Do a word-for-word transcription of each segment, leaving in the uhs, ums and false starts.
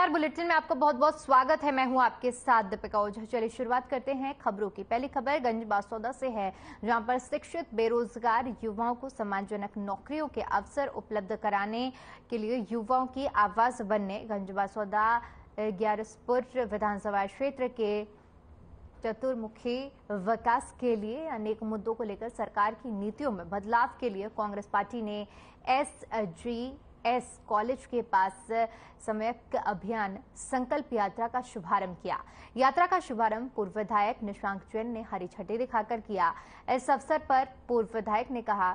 नमस्कार, बुलेटिन में आपका बहुत बहुत स्वागत है। मैं हूं आपके साथ दीपिका ओझा। चलिए शुरुआत करते हैं खबरों की। पहली खबर गंजबासौदा से है, जहां पर शिक्षित बेरोजगार युवाओं को सम्मानजनक नौकरियों के अवसर उपलब्ध कराने के लिए युवाओं की आवाज बनने गंजबासौदा ग्यारसपुर विधानसभा क्षेत्र के चतुर्मुखी विकास के लिए अनेक मुद्दों को लेकर सरकार की नीतियों में बदलाव के लिए कांग्रेस पार्टी ने एस जी एस कॉलेज के पास सम्यक अभियान संकल्प यात्रा का शुभारंभ किया। यात्रा का शुभारंभ पूर्व विधायक निशांक जैन ने हरी झंडी दिखाकर किया। इस अवसर पर पूर्व विधायक ने कहा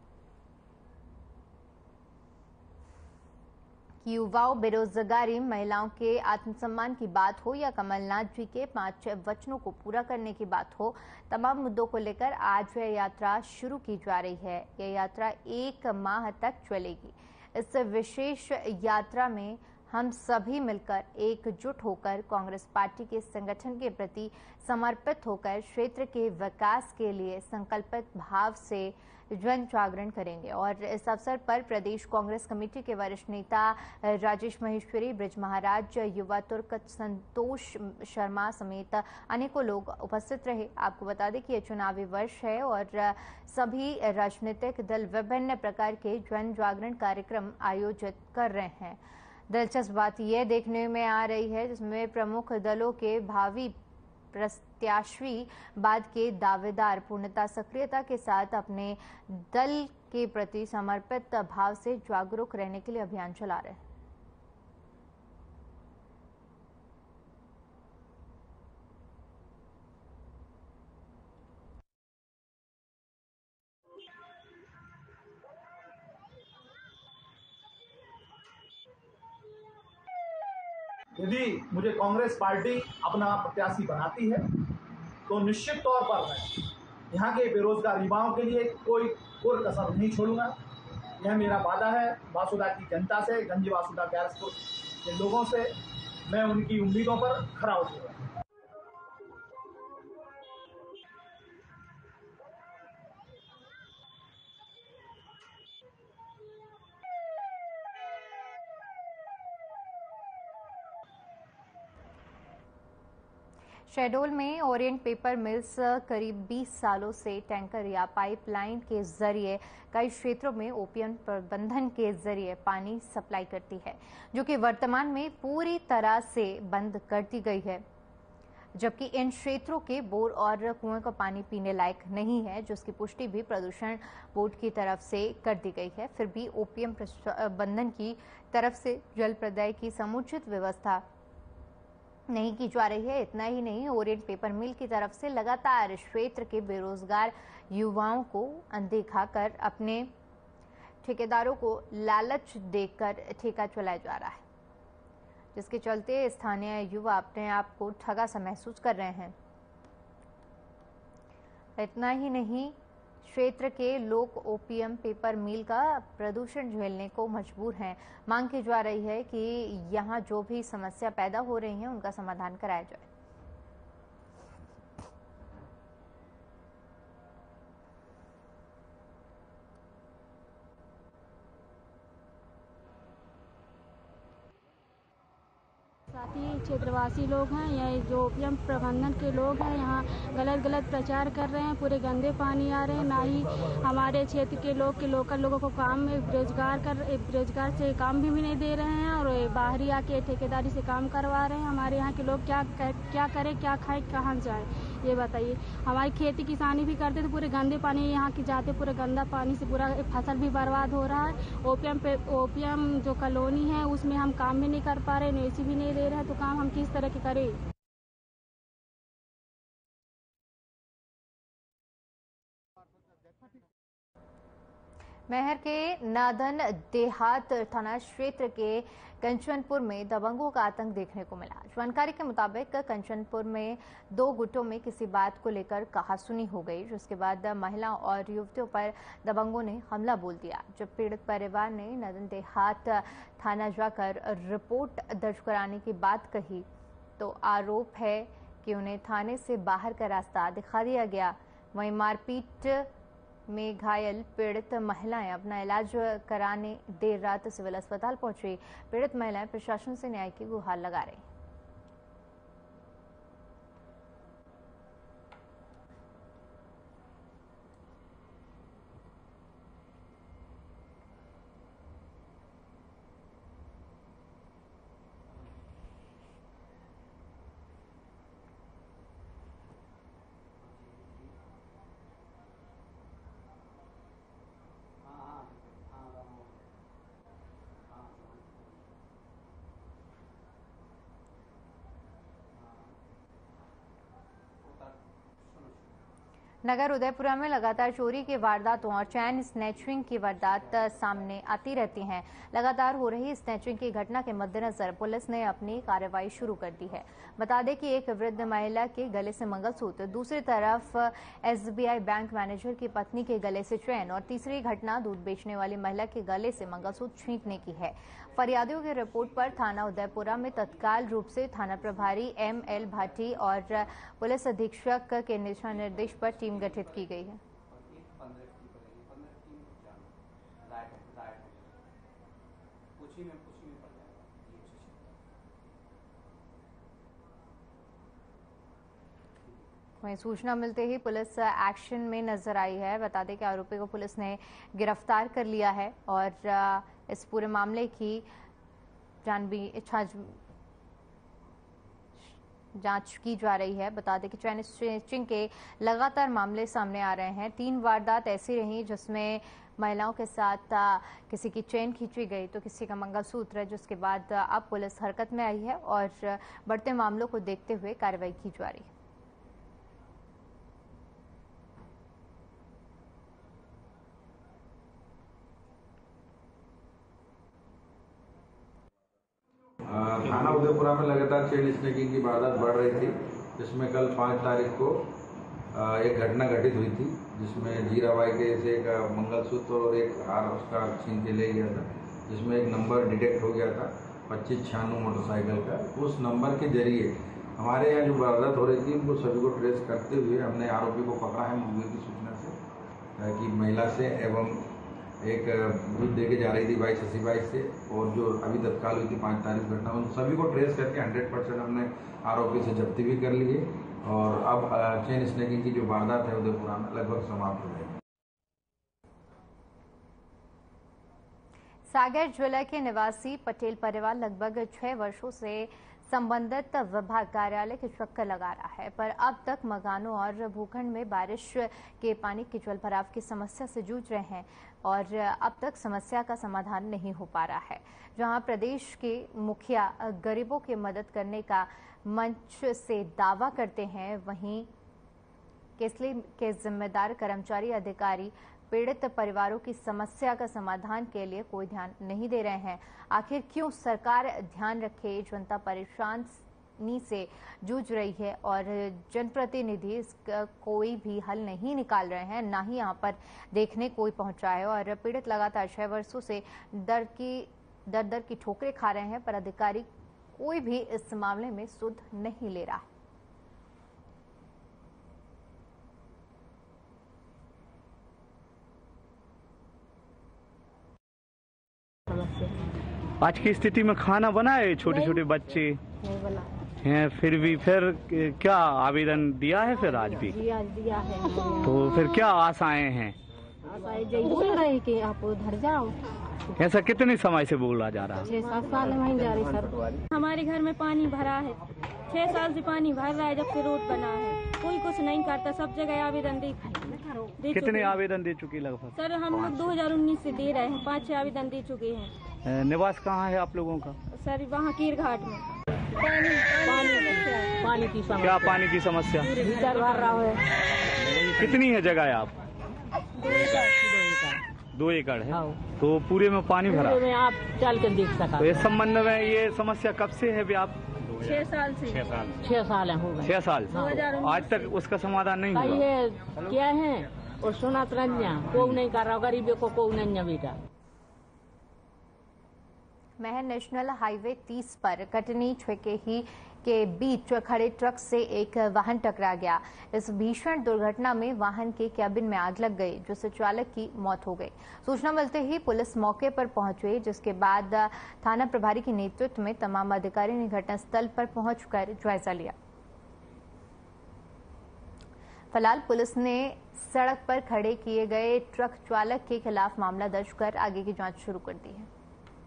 कि युवाओं, बेरोजगारी, महिलाओं के आत्मसम्मान की बात हो या कमलनाथ जी के पांच वचनों को पूरा करने की बात हो, तमाम मुद्दों को लेकर आज यह यात्रा शुरू की जा रही है। यह यात्रा एक माह तक चलेगी। इस विशेष यात्रा में हम सभी मिलकर एकजुट होकर कांग्रेस पार्टी के संगठन के प्रति समर्पित होकर क्षेत्र के विकास के लिए संकल्पित भाव से जन जागरण करेंगे। और इस अवसर पर प्रदेश कांग्रेस कमेटी के वरिष्ठ नेता राजेश महेश्वरी, ब्रिज महाराज, युवा तुर्क संतोष शर्मा समेत अनेकों लोग उपस्थित रहे। आपको बता दें कि यह चुनावी वर्ष है और सभी राजनीतिक दल विभिन्न प्रकार के जन जागरण कार्यक्रम आयोजित कर रहे हैं। दिलचस्प बात यह देखने में आ रही है जिसमें प्रमुख दलों के भावी प्रत्याशी बाद के दावेदार पूर्णता सक्रियता के साथ अपने दल के प्रति समर्पित भाव से जागरूक रहने के लिए अभियान चला रहे हैं। यदि मुझे कांग्रेस पार्टी अपना प्रत्याशी बनाती है तो निश्चित तौर पर मैं यहाँ के बेरोजगार युवाओं के लिए कोई कोई कसर नहीं छोड़ूंगा। यह मेरा वादा है बासुदा की जनता से, गंज बासुदा ग्यारसपुर के लोगों से। मैं उनकी उम्मीदों पर खरा उतरूंगा। शहडोल में ओरिएंट पेपर मिल्स करीब बीस सालों से टैंकर या पाइपलाइन के जरिए कई क्षेत्रों में ओपीएम प्रबंधन के जरिए पानी सप्लाई करती है, जो कि वर्तमान में पूरी तरह से बंद कर दी गई है। जबकि इन क्षेत्रों के बोर और कुएं का पानी पीने लायक नहीं है, जिसकी पुष्टि भी प्रदूषण बोर्ड की तरफ से कर दी गई है। फिर भी ओपीएम प्रबंधन की तरफ से जल प्रदाय की समुचित व्यवस्था नहीं की जा रही है। इतना ही नहीं, ओरिएंट पेपर मिल की तरफ से लगातार क्षेत्र के बेरोजगार युवाओं को अनदेखा कर अपने ठेकेदारों को लालच देकर ठेका चलाया जा रहा है, जिसके चलते स्थानीय युवा अपने आप को ठगा सा महसूस कर रहे हैं। इतना ही नहीं, क्षेत्र के लोग ओपीएम पेपर मिल का प्रदूषण झेलने को मजबूर हैं। मांग की जा रही है कि यहां जो भी समस्या पैदा हो रही है उनका समाधान कराया जाए। साथी क्षेत्रवासी लोग हैं, यह जो ओपीएम प्रबंधन के लोग हैं, यहाँ गलत गलत प्रचार कर रहे हैं। पूरे गंदे पानी आ रहे हैं। ना ही हमारे क्षेत्र के लोग के लोकल लोगों को काम में बेरोजगार कर बेरोजगार से काम भी, भी नहीं दे रहे हैं और बाहरी आके ठेकेदारी से काम करवा रहे हैं। हमारे यहाँ के लोग क्या क्या करें, क्या खाएं, कहाँ जाएं, ये बताइए। हमारी खेती किसानी भी करते थे, पूरे गंदे पानी यहाँ की जाते, पूरे गंदा पानी से पूरा फसल भी बर्बाद हो रहा है। ओपीएम पे ओपीएम जो कॉलोनी है उसमें हम काम भी नहीं कर पा रहे, एसी भी नहीं दे रहे हैं, तो काम हम किस तरह के करें। मैहर के नादन देहात थाना क्षेत्र के कंचनपुर में दबंगों का आतंक देखने को मिला। जानकारी के मुताबिक कंचनपुर में दो गुटों में किसी बात को लेकर कहासुनी हो गई, जिसके बाद महिलाओं और युवतियों पर दबंगों ने हमला बोल दिया। जब पीड़ित परिवार ने नादन देहात थाना जाकर रिपोर्ट दर्ज कराने की बात कही तो आरोप है कि उन्हें थाने से बाहर का रास्ता दिखा दिया गया। वहीं मारपीट में घायल पीड़ित महिलाएं अपना इलाज कराने देर रात सिविल अस्पताल पहुंची। पीड़ित महिलाएं प्रशासन से न्याय की गुहार लगा रही। नगर उदयपुरा में लगातार चोरी की वारदातों और चैन स्नैचिंग की वारदात सामने आती रहती हैं। लगातार हो रही स्नैचिंग की घटना के मद्देनजर पुलिस ने अपनी कार्रवाई शुरू कर दी है। बता दें कि एक वृद्ध महिला के गले से मंगलसूत्र, दूसरी तरफ एसबीआई बैंक मैनेजर की पत्नी के गले से चैन और तीसरी घटना दूध बेचने वाली महिला के गले से मंगलसूत्र छीनने की है। फरियादियों की रिपोर्ट पर थाना उदयपुरा में तत्काल रूप से थाना प्रभारी एम एल भाटी और पुलिस अधीक्षक के दिशा निर्देश पर टीम गठित की गई है। वहीं सूचना मिलते ही पुलिस एक्शन में नजर आई है। बता दें कि आरोपी को पुलिस ने गिरफ्तार कर लिया है और इस पूरे मामले की जानबीन जांच की जा रही है। बता दें कि चैन स्नैचिंग के लगातार मामले सामने आ रहे हैं। तीन वारदात ऐसी रही जिसमें महिलाओं के साथ किसी की चेन खींची गई तो किसी का मंगलसूत्र, जिसके बाद अब पुलिस हरकत में आई है और बढ़ते मामलों को देखते हुए कार्रवाई की जा रही है। थाना उदयपुरा में लगातार चेन स्नैचिंग की वारदात बढ़ रही थी, जिसमें कल पाँच तारीख को एक घटना घटित हुई थी, जिसमें जीराबाई के से एक मंगलसूत्र और एक हार उसका छीन के ले गया था, जिसमें एक नंबर डिटेक्ट हो गया था पच्चीस छियानवे मोटरसाइकिल का। उस नंबर के जरिए हमारे यहाँ जो वारदात हो रही थी उनको सभी को ट्रेस करते हुए हमने आरोपी को पकड़ा है मुखबिर की सूचना से कि महिला से एवं एक दूध दे के जा रही थी बाईस अस्सी बाईस से, और जो अभी तत्काल हुई थी पाँच तारीख घटना, उन सभी को ट्रेस करके हंड्रेड परसेंट हमने आरोपी से जब्ती भी कर लिए और अब चेन स्नैचिंग की जो वारदात है उदयपुरा में लगभग समाप्त हो गई। सागर जिले के निवासी पटेल परिवार लगभग छह वर्षों से संबंधित विभाग कार्यालय के चक्कर लगा रहा है, पर अब तक मकानों और भूखंड में बारिश के पानी के जल भराव की समस्या से जूझ रहे हैं और अब तक समस्या का समाधान नहीं हो पा रहा है। जहां प्रदेश के मुखिया गरीबों की मदद करने का मंच से दावा करते हैं, वहीं केसली के जिम्मेदार कर्मचारी अधिकारी पीड़ित परिवारों की समस्या का समाधान के लिए कोई ध्यान नहीं दे रहे हैं। आखिर क्यों सरकार ध्यान रखे, जनता परेशानी से जूझ रही है और जनप्रतिनिधि इसका कोई भी हल नहीं निकाल रहे हैं, ना ही यहाँ पर देखने कोई पहुंचा है और पीड़ित लगातार छह वर्षों से दर की दर दर की ठोकरें खा रहे हैं, पर अधिकारी कोई भी इस मामले में सुध नहीं ले रहा। आज की स्थिति में खाना बनाए, छोटे छोटे बच्चे नहीं बना हैं, फिर भी फिर क्या आवेदन दिया है? फिर आज भी जी आज दिया है। तो फिर क्या आशाएं हैं? आशाएं बोल रहे हैं कि आप उधर जाओ। ऐसा कितने समय से बोला जा रहा है? छह सात साल में जा रही सर। हमारे घर में पानी भरा है, छह साल से पानी भर रहा है जब से रोड बना है, कोई कुछ नहीं करता। सब जगह आवेदन दे, दे कितने आवेदन दे चुके लगभग? सर हम लोग दो हजार उन्नीस से दे रहे हैं, पाँच छह आवेदन दे चुके हैं। निवास कहाँ है आप लोगों का? सर वहाँ कीर घाट में पानी पानी पानी की समस्या। क्या पानी की समस्या? भीतर भर रहा है। कितनी है जगह आप? दो एकड़ है। तो पूरे में पानी भरा में आप चल कर देख सका। तो इस संबंध में ये समस्या कब से है? आप छह साल से छह साल छह साल हो गए। छह साल आज तक उसका समाधान नहीं हुआ। ये क्या है और सुना तरन्या को नहीं कर रहा, गरीबों को को नहीं बेटा। महर नेशनल हाईवे तीस पर कटनी छह के ही के बीच खड़े ट्रक से एक वाहन टकरा गया। इस भीषण दुर्घटना में वाहन के कैबिन में आग लग गई, जिससे चालक की मौत हो गई। सूचना मिलते ही पुलिस मौके पर पहुंच गई, जिसके बाद थाना प्रभारी के नेतृत्व में तमाम अधिकारियों ने घटनास्थल पर पहुंचकर जायजा लिया। फिलहाल पुलिस ने सड़क पर खड़े किए गए ट्रक चालक के खिलाफ मामला दर्ज कर आगे की जांच शुरू कर दी है।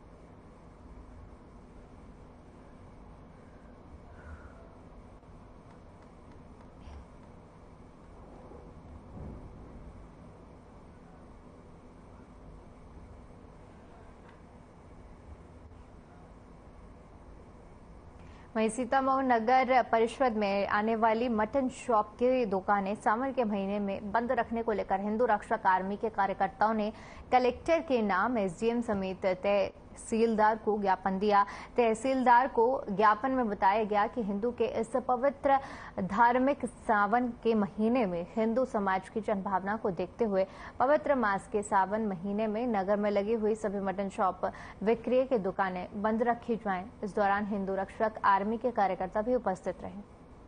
वहीं सीतामऊ नगर परिषद में आने वाली मटन शॉप की दुकानें सावन के महीने में बंद रखने को लेकर हिंदू रक्षक आर्मी के कार्यकर्ताओं ने कलेक्टर के नाम एसडीएम समेत तहसीलदार को ज्ञापन दिया। तहसीलदार को ज्ञापन में बताया गया कि हिंदू के इस पवित्र धार्मिक सावन के महीने में हिंदू समाज की जनभावना को देखते हुए पवित्र मास के सावन महीने में नगर में लगी हुई सभी मटन शॉप विक्रय की दुकानें बंद रखी जाएं। इस दौरान हिंदू रक्षक आर्मी के कार्यकर्ता भी उपस्थित रहे।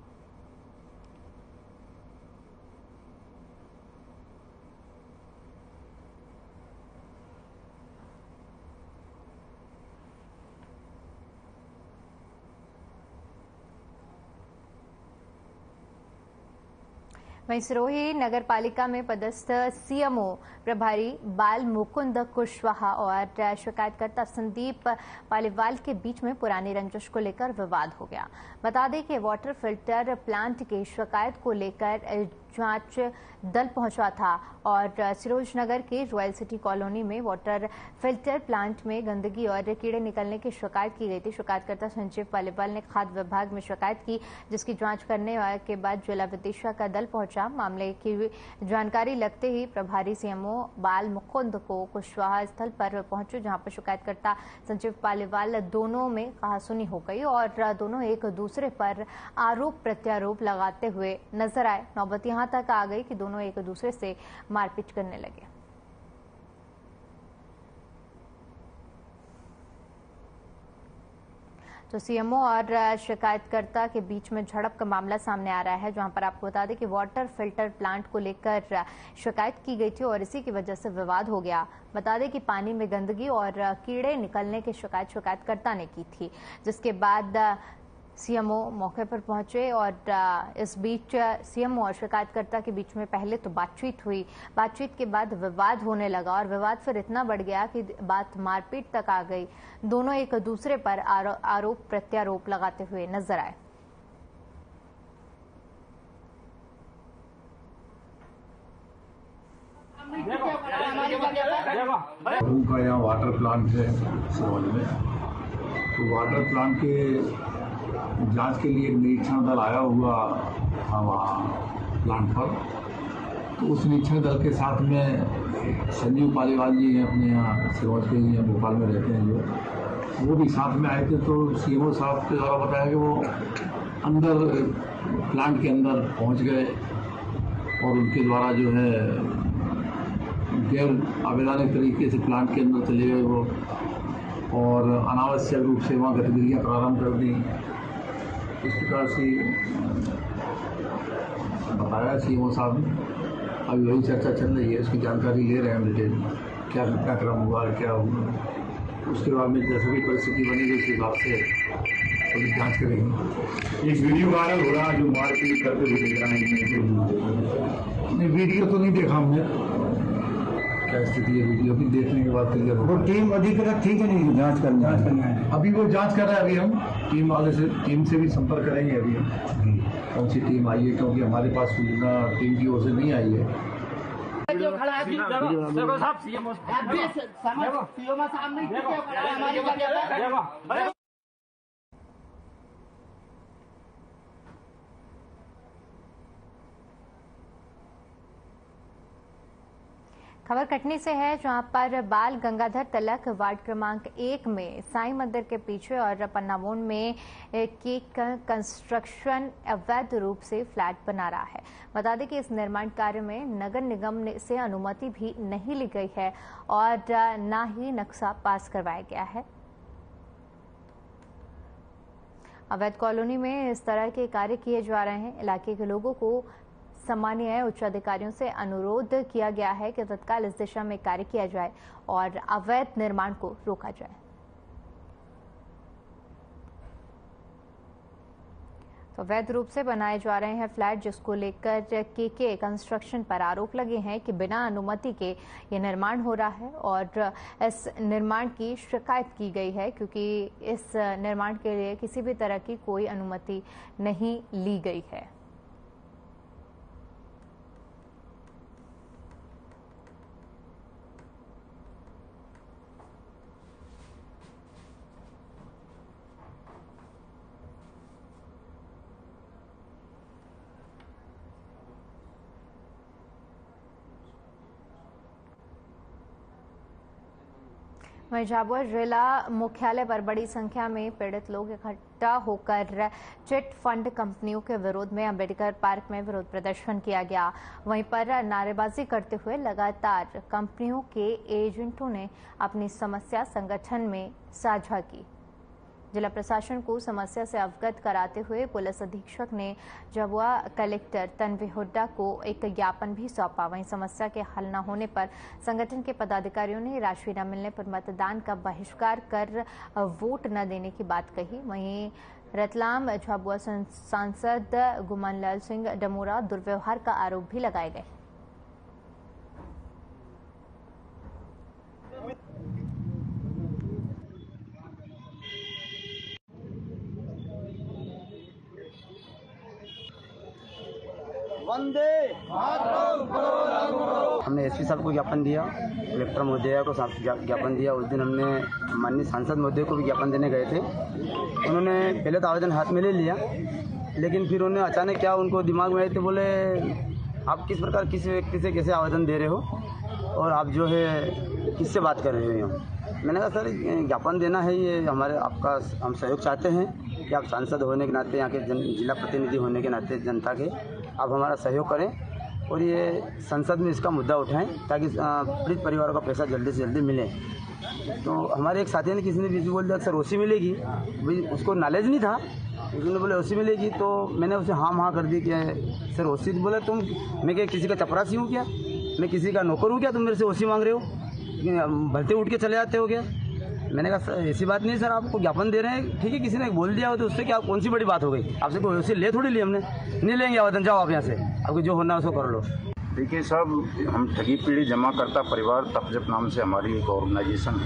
वहीं सिरोही नगर पालिका में पदस्थ सीएमओ प्रभारी बाल मुकुंद कुशवाहा और शिकायतकर्ता संदीप पालीवाल के बीच में पुरानी रंजिश को लेकर विवाद हो गया। बता दें कि वाटर फिल्टर प्लांट की शिकायत को लेकर जांच दल पहुंचा था और सिरोज नगर के रॉयल सिटी कॉलोनी में वाटर फिल्टर प्लांट में गंदगी और कीड़े निकलने की शिकायत की गई थी। शिकायतकर्ता संजीव पालीवाल ने खाद्य विभाग में शिकायत की, जिसकी जांच करने के बाद जिला विदिशा का दल पहुंचा। मामले की जानकारी लगते ही प्रभारी सीएमओ बाल मुकुंद को कुशवाहा स्थल पर पहुंचे, जहां पर शिकायतकर्ता संजीव पालीवाल दोनों में कहासुनी हो गई और दोनों एक दूसरे पर आरोप प्रत्यारोप लगाते हुए नजर आए। नौबत यहां तक आ गई कि दोनों एक दूसरे से मारपीट करने लगे। तो सीएमओ और शिकायतकर्ता के बीच में झड़प का मामला सामने आ रहा है, जहां पर आपको बता दें कि वाटर फिल्टर प्लांट को लेकर शिकायत की गई थी और इसी की वजह से विवाद हो गया। बता दें कि पानी में गंदगी और कीड़े निकलने की शिकायत शिकायतकर्ता ने की थी, जिसके बाद सीएमओ मौके पर पहुंचे और इस बीच सीएमओ और शिकायतकर्ता के बीच में पहले तो बातचीत हुई। बातचीत के बाद विवाद होने लगा और विवाद फिर इतना बढ़ गया कि बात मारपीट तक आ गई। दोनों एक दूसरे पर आरोप प्रत्यारोप लगाते हुए नजर आए। का यहाँ वाटर प्लांट है सिरोंज में, तो वाटर प्लांट के जांच के लिए एक निरीक्षण दल आया हुआ था वहाँ प्लांट पर। तो उस निरीक्षण दल के साथ में संजीव पालीवाल जी हैं, अपने यहाँ सिरोंज के ही भोपाल में रहते हैं, जो वो भी साथ में आए थे। तो सीएमओ साहब के द्वारा बताया कि वो अंदर प्लांट के अंदर पहुँच गए और उनके द्वारा जो है गैर आवेदनिक तरीके से प्लांट के अंदर चले गए वो और अनावश्यक रूप से वहाँ गतिविधियाँ प्रारंभ कर दी। इस प्रकार से बताया सीएमओ साहब ने। अभी वही चर्चा चल रही है, उसकी जानकारी ले रहे हैं डिटेल, क्या क्या क्रम हुआ, क्या हुआ। उसके बाद में जैसे भी परिस्थिति बनेगी उस हिसाब से थोड़ी जाँच करेंगे। एक वीडियो वायरल हो रहा है जो मारपीट करते हुए दिख रहा है। नहीं, वीडियो तो नहीं देखा हमने, क्या स्थिति है वीडियो की, देखने के बाद क्लियर होगा। वो टीम अधिकृत ठीक है नहीं जांच करना जांच करना है। अभी वो जांच कर रहा है। अभी हम टीम वाले से टीम से भी संपर्क करेंगे अभी हम कौन सी टीम आई है, क्योंकि हमारे पास सूचना टीम की ओर से नहीं आई है। जो खड़ा है देखो साहब सीएमओ साहब सीएमओ साहब नहीं हमारी जगह। खबर कटनी से है, जहां पर बाल गंगाधर तिलक वार्ड क्रमांक एक में साईं मंदिर के पीछे और पन्नामोन में केक कंस्ट्रक्शन अवैध रूप से फ्लैट बना रहा है। बता दें कि इस निर्माण कार्य में नगर निगम से अनुमति भी नहीं ली गई है और न ही नक्शा पास करवाया गया है। अवैध कॉलोनी में इस तरह के कार्य किए जा रहे हैं। इलाके के लोगों को सम्मानीय उच्च अधिकारियों से अनुरोध किया गया है कि तत्काल इस दिशा में कार्य किया जाए और अवैध निर्माण को रोका जाए। तो अवैध रूप से बनाए जा रहे हैं फ्लैट, जिसको लेकर के के कंस्ट्रक्शन पर आरोप लगे हैं कि बिना अनुमति के ये निर्माण हो रहा है और इस निर्माण की शिकायत की गई है, क्योंकि इस निर्माण के लिए किसी भी तरह की कोई अनुमति नहीं ली गई है। वहीं झाबुआ जिला मुख्यालय पर बड़ी संख्या में पीड़ित लोग इकट्ठा होकर चिट फंड कंपनियों के विरोध में अंबेडकर पार्क में विरोध प्रदर्शन किया गया। वहीं पर नारेबाजी करते हुए लगातार कंपनियों के एजेंटों ने अपनी समस्या संगठन में साझा की। जिला प्रशासन को समस्या से अवगत कराते हुए पुलिस अधीक्षक ने झाबुआ कलेक्टर तन्वी हुड्डा को एक ज्ञापन भी सौंपा। वहीं समस्या के हल न होने पर संगठन के पदाधिकारियों ने राशि न मिलने पर मतदान का बहिष्कार कर वोट न देने की बात कही। वहीं रतलाम झाबुआ सांसद गुमानलाल सिंह डमोरा दुर्व्यवहार का आरोप भी लगाए गए। हमने एसपी साहब को ज्ञापन दिया, कलेक्टर महोदय को ज्ञापन दिया। उस दिन हमने माननीय सांसद महोदय को भी ज्ञापन देने गए थे। उन्होंने पहले तो आवेदन हाथ में ले लिया, लेकिन फिर उन्हें अचानक क्या उनको दिमाग में आए तो बोले आप किस प्रकार किस व्यक्ति से कैसे आवेदन दे रहे हो और आप जो है किससे बात कर रहे हो। मैंने कहा सर ज्ञापन देना है, ये हमारे आपका हम सहयोग चाहते हैं कि आप सांसद होने के नाते, यहाँ के जन जिला प्रतिनिधि होने के नाते जनता के आप हमारा सहयोग करें और ये संसद में इसका मुद्दा उठाएं ताकि पीड़ित परिवारों का पैसा जल्दी से जल्दी मिले। तो हमारे एक साथी ने किसी ने बीच में बोल दिया सर ओसी मिलेगी, भाई उसको नॉलेज नहीं था, उसने बोले ओसी मिलेगी। तो मैंने उसे हाँ हाँ कर दी कि सर ओसी बोले तुम, मैं क्या किसी का चपरासी हूँ क्या, मैं किसी का नौकर हूँ क्या, तुम मेरे से ओसी मांग रहे हो, भलते उठ के चले जाते हो क्या। मैंने कहा ऐसी बात नहीं सर, आपको ज्ञापन दे रहे हैं, ठीक है किसी ने बोल दिया हो तो उससे क्या कौन सी बड़ी बात हो गई, आपसे कोई ओसी ले थोड़ी ली हमने, नहीं लेंगे आवेदन, जाओ आप यहाँ से, आपको जो होना है उसको कर लो। देखिए साहब, हम ठगी पीड़ित जमा करता परिवार तपजप नाम से हमारी एक ऑर्गेनाइजेशन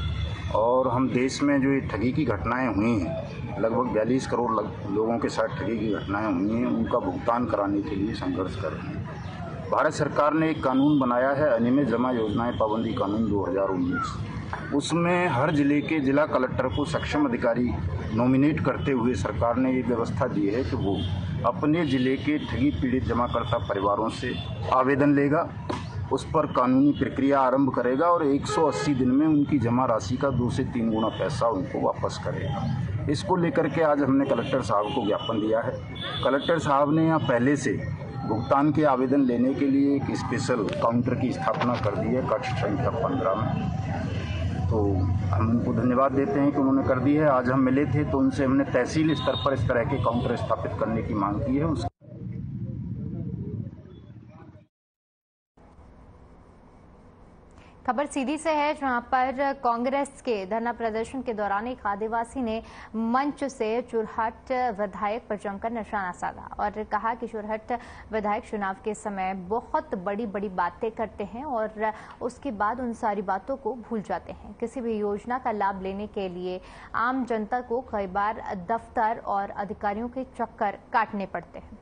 है और हम देश में जो ये ठगी की घटनाएं हुई हैं, लगभग बयालीस करोड़ लोगों के साथ ठगी की घटनाएं हुई हैं, उनका भुगतान कराने के लिए संघर्ष कर रहे हैं। भारत सरकार ने एक कानून बनाया है, अनियमित जमा योजनाएं पाबंदी कानून दो हज़ार उन्नीस। उसमें हर जिले के जिला कलेक्टर को सक्षम अधिकारी नॉमिनेट करते हुए सरकार ने ये व्यवस्था दी है कि वो अपने जिले के ठगी पीड़ित जमाकर्ता परिवारों से आवेदन लेगा, उस पर कानूनी प्रक्रिया आरंभ करेगा और एक सौ अस्सी दिन में उनकी जमा राशि का दो से तीन गुना पैसा उनको वापस करेगा। इसको लेकर के आज हमने कलेक्टर साहब को ज्ञापन दिया है। कलेक्टर साहब ने यहाँ पहले से भुगतान के आवेदन लेने के लिए एक स्पेशल काउंटर की स्थापना कर दी है कक्ष संख्या पंद्रह में। तो हम उनको धन्यवाद देते हैं कि उन्होंने कर दी है। आज हम मिले थे तो उनसे हमने तहसील स्तर पर इस तरह के काउंटर स्थापित करने की मांग की है। उस खबर सीधी से है, जहां पर कांग्रेस के धरना प्रदर्शन के दौरान एक आदिवासी ने मंच से चुरहट विधायक पर जमकर निशाना साधा और कहा कि चुरहट विधायक चुनाव के समय बहुत बड़ी बड़ी बातें करते हैं और उसके बाद उन सारी बातों को भूल जाते हैं। किसी भी योजना का लाभ लेने के लिए आम जनता को कई बार दफ्तर और अधिकारियों के चक्कर काटने पड़ते हैं।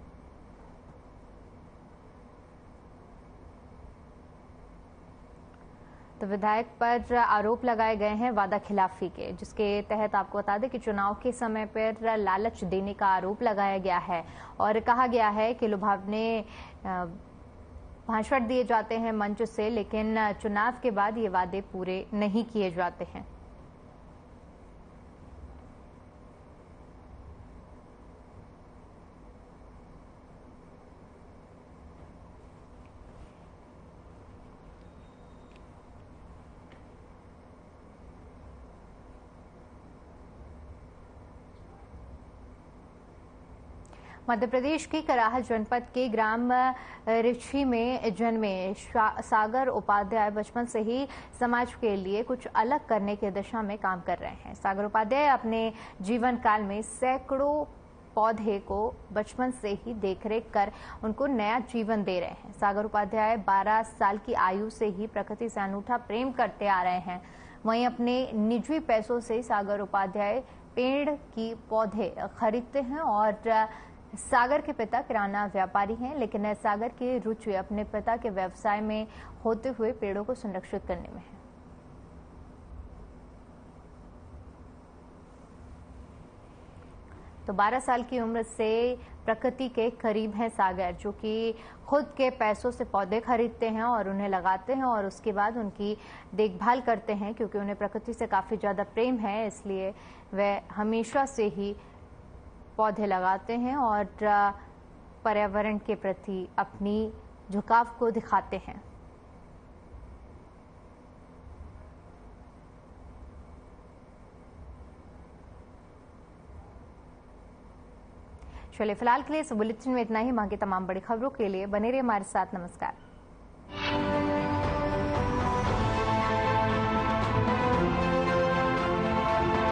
तो विधायक पर आरोप लगाए गए हैं वादा खिलाफी के, जिसके तहत आपको बता दें कि चुनाव के समय पर लालच देने का आरोप लगाया गया है और कहा गया है कि लुभावने भाषण दिए जाते हैं मंच से, लेकिन चुनाव के बाद ये वादे पूरे नहीं किए जाते हैं। मध्य प्रदेश के कराहल जनपद के ग्राम रिछी में जन्मे सागर उपाध्याय बचपन से ही समाज के लिए कुछ अलग करने की दिशा में काम कर रहे हैं। सागर उपाध्याय अपने जीवन काल में सैकड़ों पौधे को बचपन से ही देखरेख कर उनको नया जीवन दे रहे हैं। सागर उपाध्याय बारह साल की आयु से ही प्रकृति से अनूठा प्रेम करते आ रहे हैं। वहीं अपने निजी पैसों से सागर उपाध्याय पेड़ की पौधे खरीदते हैं और सागर के पिता किराना व्यापारी हैं, लेकिन सागर की रुचि अपने पिता के व्यवसाय में होते हुए पेड़ों को संरक्षित करने में है। तो बारह साल की उम्र से प्रकृति के करीब हैं सागर, जो कि खुद के पैसों से पौधे खरीदते हैं और उन्हें लगाते हैं और उसके बाद उनकी देखभाल करते हैं। क्योंकि उन्हें प्रकृति से काफ़ी ज़्यादा प्रेम है, इसलिए वे हमेशा से ही पौधे लगाते हैं और पर्यावरण के प्रति अपनी झुकाव को दिखाते हैं। चलिए फिलहाल के लिए इस बुलेटिन में इतना ही। बाकी तमाम बड़ी खबरों के लिए बने रहिए हमारे साथ। नमस्कार।